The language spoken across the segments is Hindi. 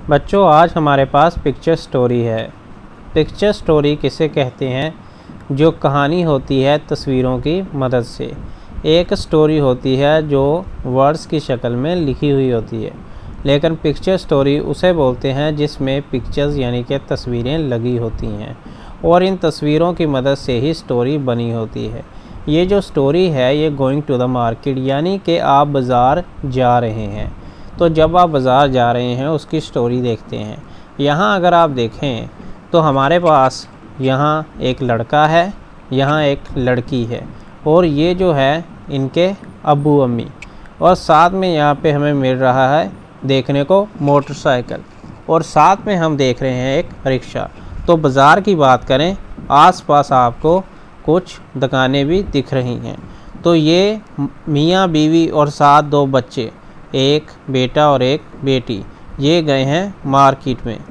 बच्चों, आज हमारे पास पिक्चर स्टोरी है। पिक्चर स्टोरी किसे कहते हैं? जो कहानी होती है तस्वीरों की मदद से। एक स्टोरी होती है जो वर्ड्स की शक्ल में लिखी हुई होती है, लेकिन पिक्चर स्टोरी उसे बोलते हैं जिसमें पिक्चर्स यानी कि तस्वीरें लगी होती हैं और इन तस्वीरों की मदद से ही स्टोरी बनी होती है। ये जो स्टोरी है ये गोइंग टू द मार्केट, यानी कि आप बाज़ार जा रहे हैं। तो जब आप बाज़ार जा रहे हैं उसकी स्टोरी देखते हैं। यहाँ अगर आप देखें तो हमारे पास यहाँ एक लड़का है, यहाँ एक लड़की है और ये जो है इनके अब्बू अम्मी, और साथ में यहाँ पे हमें मिल रहा है देखने को मोटरसाइकिल, और साथ में हम देख रहे हैं एक रिक्शा। तो बाज़ार की बात करें, आसपास आपको कुछ दुकानें भी दिख रही हैं। तो ये मियाँ बीवी और साथ दो बच्चे, एक बेटा और एक बेटी, ये गए हैं मार्केट में।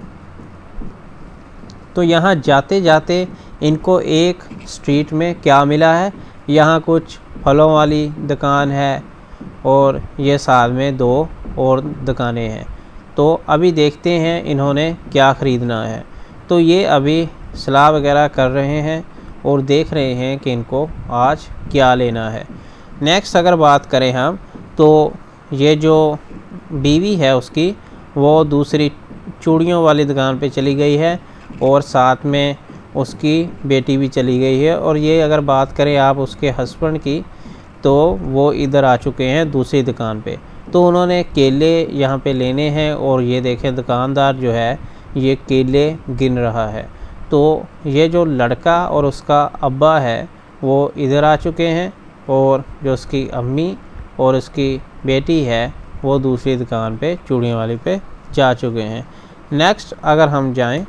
तो यहाँ जाते जाते इनको एक स्ट्रीट में क्या मिला है, यहाँ कुछ फलों वाली दुकान है और ये साथ में दो और दुकानें हैं। तो अभी देखते हैं इन्होंने क्या ख़रीदना है। तो ये अभी सलाह वगैरह कर रहे हैं और देख रहे हैं कि इनको आज क्या लेना है। नेक्स्ट अगर बात करें हम, तो ये जो बीवी है उसकी वो दूसरी चूड़ियों वाली दुकान पे चली गई है और साथ में उसकी बेटी भी चली गई है। और ये अगर बात करें आप उसके हस्बैंड की, तो वो इधर आ चुके हैं दूसरी दुकान पे। तो उन्होंने केले यहाँ पे लेने हैं और ये देखें दुकानदार जो है ये केले गिन रहा है। तो ये जो लड़का और उसका अब्बा है वो इधर आ चुके हैं और जो उसकी अम्मी और उसकी बेटी है वो दूसरी दुकान पे चूड़ियों वाली पे जा चुके हैं। नेक्स्ट अगर हम जाएं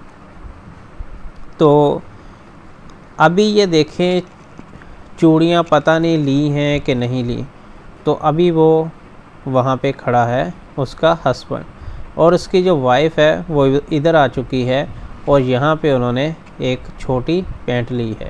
तो अभी ये देखें चूड़ियाँ पता नहीं ली हैं कि नहीं ली। तो अभी वो वहाँ पे खड़ा है उसका हस्बैंड, और उसकी जो वाइफ है वो इधर आ चुकी है और यहाँ पे उन्होंने एक छोटी पैंट ली है।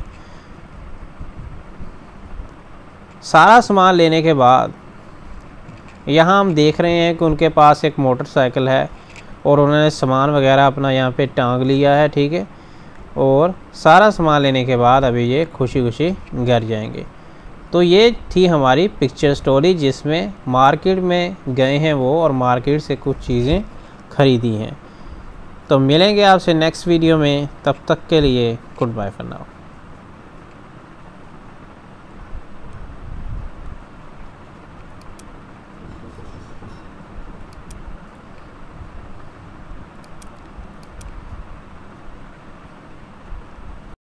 सारा सामान लेने के बाद यहाँ हम देख रहे हैं कि उनके पास एक मोटरसाइकिल है और उन्होंने सामान वगैरह अपना यहाँ पे टांग लिया है, ठीक है। और सारा सामान लेने के बाद अभी ये खुशी खुशी घर जाएंगे। तो ये थी हमारी पिक्चर स्टोरी जिसमें मार्केट में गए हैं वो और मार्केट से कुछ चीज़ें ख़रीदी हैं। तो मिलेंगे आपसे नेक्स्ट वीडियो में, तब तक के लिए गुड बाय फॉर नाउ।